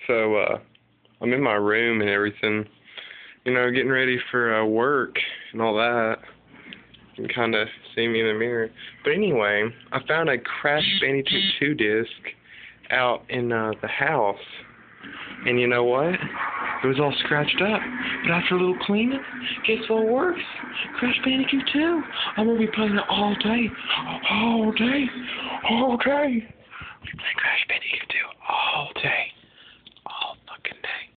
So, I'm in my room and everything, you know, getting ready for work and all that. You can kind of see me in the mirror. But anyway, I found a Crash Bandicoot 2 disc out in the house. And you know what? It was all scratched up. But after a little cleaning, guess what works? Crash Bandicoot 2. I'm going to be playing it all day. All day. All day.